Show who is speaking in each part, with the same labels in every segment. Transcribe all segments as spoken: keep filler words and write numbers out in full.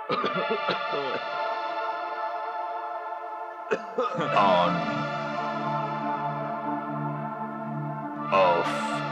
Speaker 1: On. Off.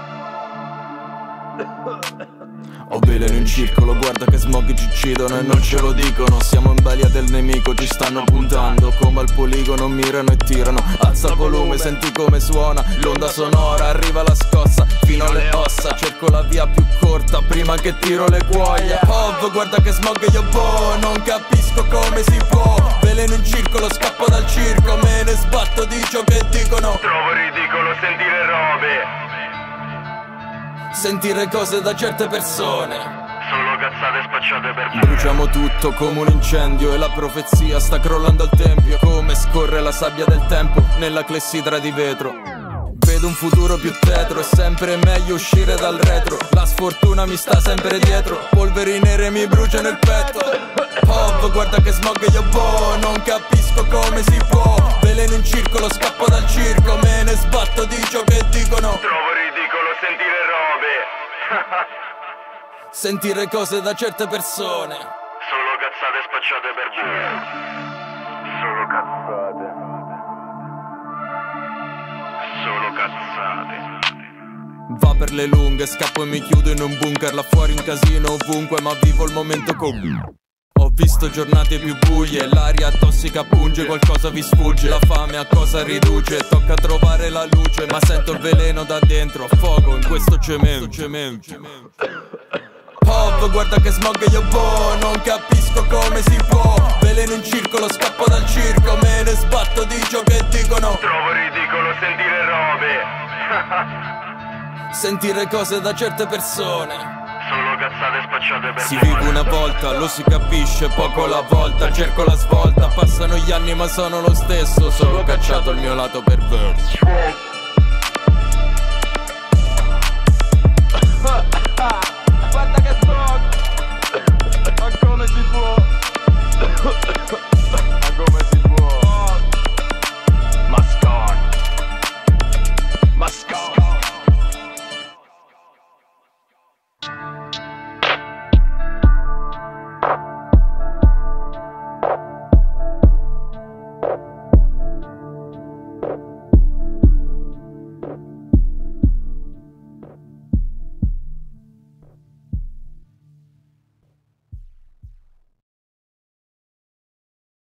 Speaker 1: Ho veleno in circolo, guarda che smog ci uccidono e non ce lo dicono. Siamo in balia del nemico, ci stanno puntando come al poligono, mirano e tirano. Alza il volume, senti come suona l'onda sonora, arriva la scossa fino alle ossa. Cerco la via più corta prima che tiro le cuoia. Oh, guarda che smog io boh, non capisco come si può. Veleno in circolo, scappo dal circo, me ne sbatto di ciò che dicono.
Speaker 2: Trovo ridicolo sentire robe,
Speaker 1: sentire cose da certe persone.
Speaker 2: solo cazzate spacciate per me.
Speaker 1: Bruciamo tutto come un incendio e la profezia sta crollando al tempio. Come scorre la sabbia del tempo nella clessidra di vetro. Vedo un futuro più tetro, è sempre meglio uscire dal retro. La sfortuna mi sta sempre dietro, polveri nere mi bruciano il petto. Oh, guarda che smog io boh, non capisco come si può. Veleno in circolo, scappo dal circo, me ne sbatto di ciò che dicono.
Speaker 2: Trovo ridicolo sentire robe,
Speaker 1: sentire cose da certe persone.
Speaker 2: solo cazzate spacciate per me. Solo cazzate. Solo cazzate.
Speaker 1: Va per le lunghe, scappo e mi chiudo in un bunker. Là fuori un casino ovunque, ma vivo il momento con. Ho visto giornate più buie, l'aria tossica punge, qualcosa vi sfugge. La fame a cosa riduce, tocca trovare la luce. Ma sento il veleno da dentro, affogo in questo cemento. Oh, guarda che smog io boh, non capisco come si può. Veleno in circolo, scappo dal circo, me ne sbatto di ciò che dicono.
Speaker 2: Trovo ridicolo sentire robe,
Speaker 1: sentire cose da certe persone.
Speaker 2: solo cazzate spacciate per
Speaker 1: Si
Speaker 2: me.
Speaker 1: vive una volta, lo si capisce poco alla volta. Cerco la svolta, passano gli anni ma sono lo stesso. Solo cacciato il mio lato perverso.